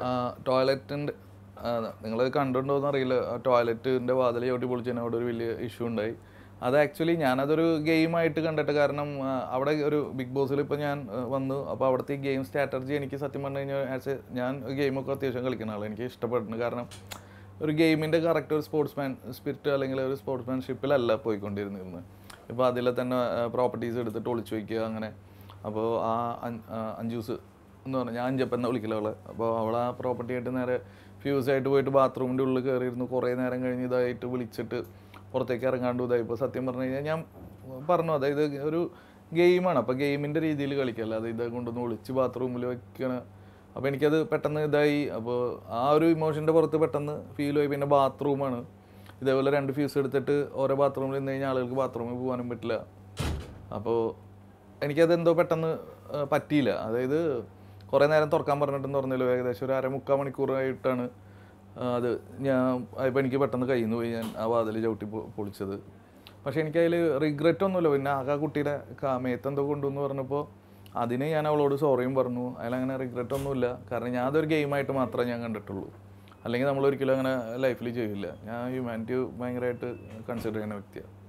ടോയ്ലറ്റിൻ്റെ നിങ്ങളത് കണ്ടിട്ടുണ്ടോയെന്ന് അറിയില്ല. ടോയ്ലറ്റിൻ്റെ വാതിൽ ചവിട്ടി പൊളിച്ചതിന് അവിടെ ഒരു വലിയ ഇഷ്യൂ ഉണ്ടായി. അത് ആക്ച്വലി ഞാനതൊരു ഗെയിമായിട്ട് കണ്ടിട്ട്, കാരണം അവിടെ ഒരു ബിഗ് ബോസിൽ ഇപ്പോൾ ഞാൻ വന്നു. അപ്പോൾ അവിടുത്തെ ഈ ഗെയിം സ്ട്രാറ്റജി എനിക്ക് സത്യം പറഞ്ഞു കഴിഞ്ഞാൽ ഞാൻ ഗെയിമൊക്കെ അത്യാവശ്യം കളിക്കുന്ന ആളാണ്. എനിക്ക് ഇഷ്ടപ്പെടുന്നു. കാരണം ഒരു ഗെയിമിൻ്റെ കറക്റ്റ് ഒരു സ്പോർട്സ്മാൻ സ്പിരിറ്റ് അല്ലെങ്കിൽ ഒരു സ്പോർട്സ്മാൻഷിപ്പിലല്ല പോയിക്കൊണ്ടിരുന്നിരുന്നത്. ഇപ്പോൾ അതിലെ തന്നെ പ്രോപ്പർട്ടീസ് എടുത്തിട്ട് ഒളിച്ചു വയ്ക്കുക അങ്ങനെ. അപ്പോൾ ആ അഞ്ജൂസ് എന്ന് പറഞ്ഞാൽ ഞാൻ അഞ്ചപ്പൻ എന്ന് വിളിക്കില്ല അവളെ. അപ്പോൾ അവൾ ആ പ്രോപ്പർട്ടി ആയിട്ട് നേരെ ഫ്യൂസായിട്ട് പോയിട്ട് ബാത്റൂമിൻ്റെ ഉള്ളിൽ കയറിയിരുന്നു. കുറേ നേരം കഴിഞ്ഞ് ഇതായിട്ട് വിളിച്ചിട്ട് പുറത്തേക്ക് ഇറങ്ങാണ്ട് ഇതായിപ്പോൾ. സത്യം പറഞ്ഞു കഴിഞ്ഞാൽ ഞാൻ പറഞ്ഞു, അതായത് ഒരു ഗെയിമാണ്. അപ്പോൾ ഗെയിമിൻ്റെ രീതിയിൽ കളിക്കല്ല, അത് ഇതൊക്കെ കൊണ്ടൊന്ന് വിളിച്ച് ബാത്റൂമിൽ വയ്ക്കണം. അപ്പോൾ എനിക്കത് പെട്ടെന്ന് ഇതായി. അപ്പോൾ ആ ഒരു ഇമോഷൻ്റെ പുറത്ത് പെട്ടെന്ന് ഫീൽ ആയി. പിന്നെ ബാത്റൂമാണ് ഇതേപോലെ 2 ഫ്യൂസ് എടുത്തിട്ട് ഓരോ ബാത്റൂമിൽ നിന്ന് കഴിഞ്ഞാൽ ആളുകൾക്ക് ബാത്റൂമിൽ പോകാനും പറ്റില്ല. അപ്പോൾ എനിക്കതെന്തോ പെട്ടെന്ന് പറ്റിയില്ല. അതായത് കുറേ നേരം തുറക്കാൻ പറഞ്ഞിട്ടെന്ന് പറഞ്ഞല്ലോ, ഏകദേശം ഒരു 3/4 മണിക്കൂറായിട്ടാണ് അത് ഇപ്പോൾ എനിക്ക് പെട്ടെന്ന് കയ്യിൽ നിന്ന് പോയി ഞാൻ ആ വാതിൽ ചവിട്ടി പൊളിച്ചത്. പക്ഷേ എനിക്കതിൽ റിഗ്രറ്റ് ഒന്നുമില്ല. പിന്നെ ആകെ കുട്ടിയുടെ മേത്തെന്തോ കൊണ്ടുവന്ന് പറഞ്ഞപ്പോൾ അതിന് ഞാൻ അവളോട് സോറിയും പറഞ്ഞു. അതിലങ്ങനെ റിഗ്രറ്റ് ഒന്നുമില്ല. കാരണം ഞാൻ അതൊരു ഗെയിമായിട്ട് മാത്രമേ ഞാൻ കണ്ടിട്ടുള്ളൂ. അല്ലെങ്കിൽ നമ്മളൊരിക്കലും അങ്ങനെ ലൈഫിൽ ചെയ്യില്ല. ഞാൻ ഹ്യൂമാനിറ്റി ഭയങ്കരമായിട്ട് കൺസിഡർ ചെയ്യുന്ന വ്യക്തിയാണ്.